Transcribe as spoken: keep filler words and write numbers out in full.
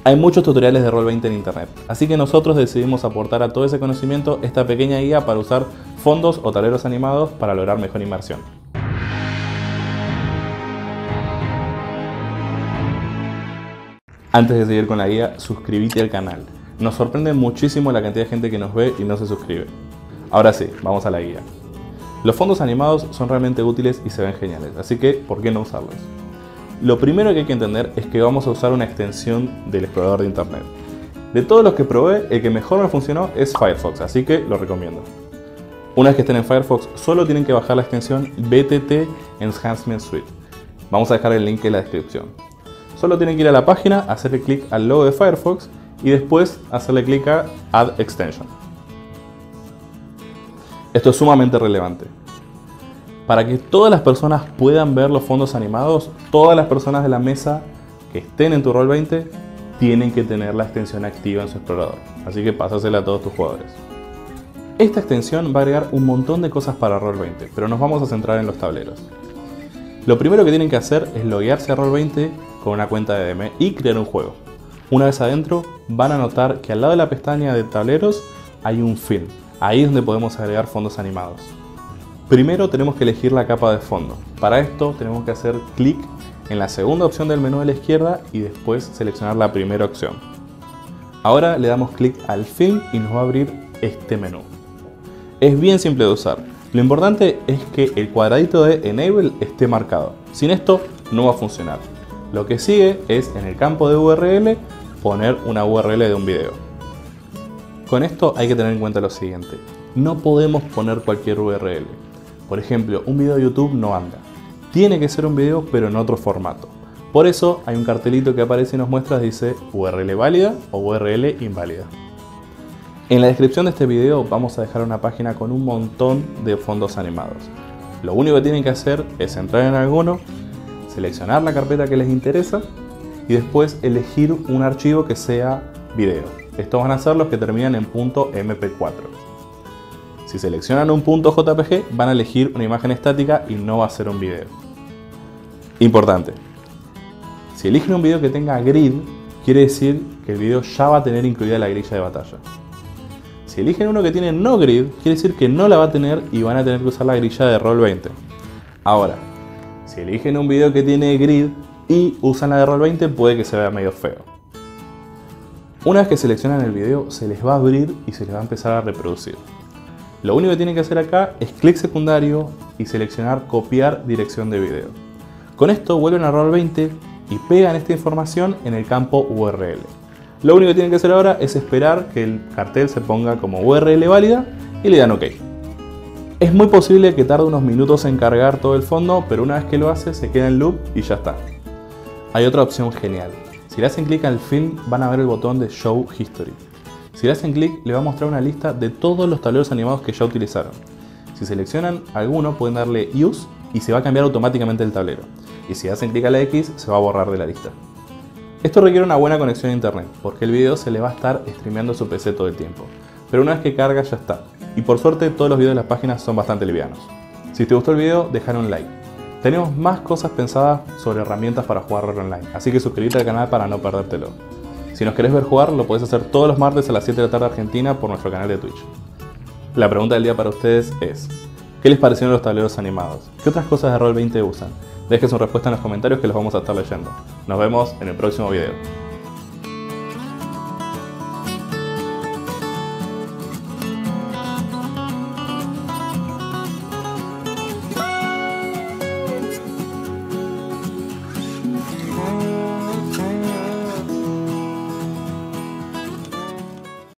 Hay muchos tutoriales de Roll veinte en internet, así que nosotros decidimos aportar a todo ese conocimiento esta pequeña guía para usar fondos o tableros animados para lograr mejor inmersión. Antes de seguir con la guía, suscríbete al canal. Nos sorprende muchísimo la cantidad de gente que nos ve y no se suscribe. Ahora sí, vamos a la guía. Los fondos animados son realmente útiles y se ven geniales, así que ¿por qué no usarlos? Lo primero que hay que entender es que vamos a usar una extensión del explorador de internet. De todos los que probé, el que mejor me funcionó es Firefox, así que lo recomiendo. Una vez que estén en Firefox, solo tienen que bajar la extensión B T T Enhancement Suite. Vamos a dejar el link en la descripción. Solo tienen que ir a la página, hacerle clic al logo de Firefox y después hacerle clic a Add Extension. Esto es sumamente relevante. Para que todas las personas puedan ver los fondos animados, todas las personas de la mesa que estén en tu Roll veinte tienen que tener la extensión activa en su explorador. Así que pásasela a todos tus jugadores. Esta extensión va a agregar un montón de cosas para Roll veinte, pero nos vamos a centrar en los tableros. Lo primero que tienen que hacer es loguearse a Roll veinte con una cuenta de D M y crear un juego. Una vez adentro van a notar que al lado de la pestaña de tableros hay un film. Ahí es donde podemos agregar fondos animados. Primero tenemos que elegir la capa de fondo. Para esto tenemos que hacer clic en la segunda opción del menú de la izquierda y después seleccionar la primera opción. Ahora le damos clic al film y nos va a abrir este menú. Es bien simple de usar. Lo importante es que el cuadradito de Enable esté marcado. Sin esto no va a funcionar. Lo que sigue es en el campo de U R L poner una U R L de un video. Con esto hay que tener en cuenta lo siguiente. No podemos poner cualquier U R L. Por ejemplo, un video de YouTube no anda. Tiene que ser un video pero en otro formato. Por eso hay un cartelito que aparece y nos muestra, dice U R L válida o U R L inválida. En la descripción de este video vamos a dejar una página con un montón de fondos animados. Lo único que tienen que hacer es entrar en alguno, seleccionar la carpeta que les interesa y después elegir un archivo que sea video. Estos van a ser los que terminan en .m p cuatro. Si seleccionan un .jpg van a elegir una imagen estática y no va a ser un video. Importante. Si eligen un video que tenga grid, quiere decir que el video ya va a tener incluida la grilla de batalla. Si eligen uno que tiene no grid, quiere decir que no la va a tener y van a tener que usar la grilla de Roll veinte. Ahora, si eligen un video que tiene grid y usan la de Roll veinte, puede que se vea medio feo. Una vez que seleccionan el video, se les va a abrir y se les va a empezar a reproducir. Lo único que tienen que hacer acá es clic secundario y seleccionar copiar dirección de video. Con esto vuelven a Roll veinte y pegan esta información en el campo U R L. Lo único que tienen que hacer ahora es esperar que el cartel se ponga como U R L válida y le dan OK. Es muy posible que tarde unos minutos en cargar todo el fondo, pero una vez que lo hace se queda en loop y ya está. Hay otra opción genial. Si le hacen clic al film van a ver el botón de Show History. Si le hacen clic le va a mostrar una lista de todos los tableros animados que ya utilizaron. Si seleccionan alguno pueden darle Use y se va a cambiar automáticamente el tablero. Y si hacen clic a la X se va a borrar de la lista. Esto requiere una buena conexión a internet porque el video se le va a estar streameando a su P C todo el tiempo. Pero una vez que carga ya está. Y por suerte todos los videos de las páginas son bastante livianos. Si te gustó el video déjale un like. Tenemos más cosas pensadas sobre herramientas para jugar rol online, así que suscríbete al canal para no perdértelo. Si nos querés ver jugar, lo podés hacer todos los martes a las siete de la tarde Argentina por nuestro canal de Twitch. La pregunta del día para ustedes es: ¿qué les parecieron los tableros animados? ¿Qué otras cosas de Roll veinte usan? Dejen su respuesta en los comentarios que los vamos a estar leyendo. Nos vemos en el próximo video.